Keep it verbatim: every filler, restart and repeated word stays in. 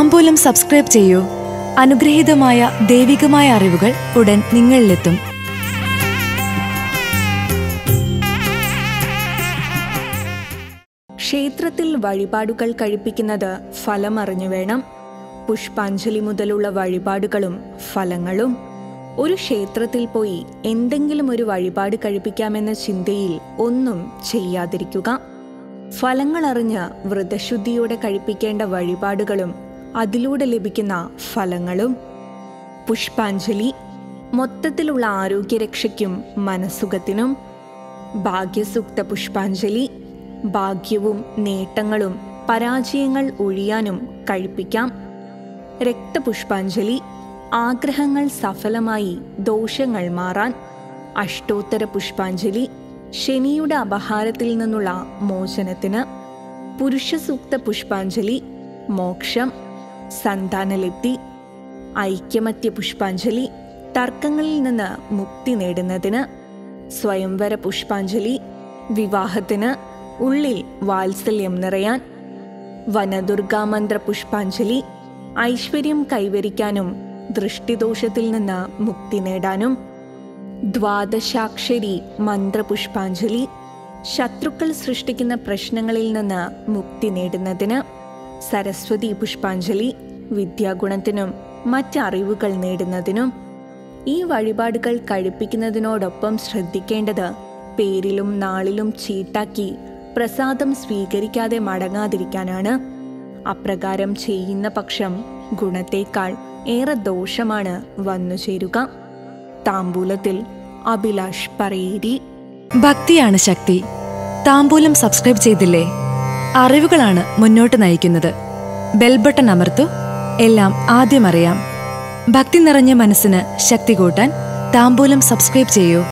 താംബൂലം subscribe ചെയ്യൂ. അനുഗ്രഹീതമായ ദൈവികമായ അറിവുകൾ ഉടൻ നിങ്ങളിലെത്തും. ക്ഷേത്രത്തിൽ വഴിപാടുകൾ കഴിപ്പിക്കുന്നത് ഫലമറിഞ്ഞു വേണം. പുഷ്പാഞ്ജലി മുതലുള്ള വഴിപാടുകളും ഫലങ്ങളും. ഒരു ക്ഷേത്രത്തിൽ പോയി എന്തെങ്കിലും ഒരു വഴിപാട് കഴിപ്പിക്കാമെന്ന ചിന്തയിൽ ഒന്നും ചെയ്യാതിരിക്കുക. ഫലങ്ങളറിഞ്ഞ് വ്രതശുദ്ധിയോടെ കഴിപ്പിക്കേണ്ട വഴിപാടുകളും അതിലൂടെ ലഭിക്കുന്ന ഫലങ്ങളും. പുഷ്പാഞ്ജലി മൊത്തത്തിലുള്ള ആരോഗ്യരക്ഷയ്ക്കും മനസ്സുഖത്തിനും. ഭാഗ്യസൂക്ത പുഷ്പാഞ്ജലി ഭാഗ്യവും നേട്ടങ്ങളും പരാജയങ്ങൾ ഒഴിയാനും കഴിപ്പിക്കാം. രക്തപുഷ്പാഞ്ജലി ആഗ്രഹങ്ങൾ സഫലമായി ദോഷങ്ങൾ മാറാൻ. അഷ്ടോത്തര പുഷ്പാഞ്ജലി ശനിയുടെ അപഹാരത്തിൽ നിന്നുള്ള മോചനത്തിന്. പുരുഷസൂക്ത പുഷ്പാഞ്ജലി മോക്ഷം, സന്താനലബ്ധി. ഐക്യമത്യ പുഷ്പാഞ്ജലി തർക്കങ്ങളിൽ നിന്ന് മുക്തി നേടുന്നതിന്. സ്വയംവര പുഷ്പാഞ്ജലി വിവാഹത്തിന്, ഉള്ളിൽ വാത്സല്യം നിറയാൻ. വനദുർഗാമന്ത്ര പുഷ്പാഞ്ജലി ഐശ്വര്യം കൈവരിക്കാനും ദൃഷ്ടിദോഷത്തിൽ നിന്ന് മുക്തി നേടാനും. ദ്വാദശാക്ഷരി മന്ത്രപുഷ്പാഞ്ജലി ശത്രുക്കൾ സൃഷ്ടിക്കുന്ന പ്രശ്നങ്ങളിൽ നിന്ന് മുക്തി നേടുന്നതിന്. സരസ്വതി പുഷ്പാഞ്ജലി വിദ്യാഗുണത്തിനും മറ്ററിവുകൾ നേടുന്നതിനും. ഈ വഴിപാടുകൾ കഴിപ്പിക്കുന്നതിനോടൊപ്പം ശ്രദ്ധിക്കേണ്ടത് പേരിലും നാളിലും ചീട്ടാക്കി പ്രസാദം സ്വീകരിക്കാതെ മടങ്ങാതിരിക്കാനാണ്. അപ്രകാരം ചെയ്യുന്ന പക്ഷം ഗുണത്തേക്കാൾ ഏറെ ദോഷമാണ് വന്നു ചേരുക. താംബൂലത്തിൽ അഭിലാഷ് പറയേരി. ഭക്തിയാണ് ശക്തി. താംബൂലം സബ്സ്ക്രൈബ് ചെയ്തില്ലേ? അറിവുകളാണ് മുന്നോട്ട് നയിക്കുന്നത്. ബെൽബട്ടൺ അമർത്തു. എല്ലാം ആദ്യം അറിയാം. ഭക്തി നിറഞ്ഞ മനസ്സിന് ശക്തി കൂട്ടാൻ താംബൂലം സബ്സ്ക്രൈബ് ചെയ്യൂ.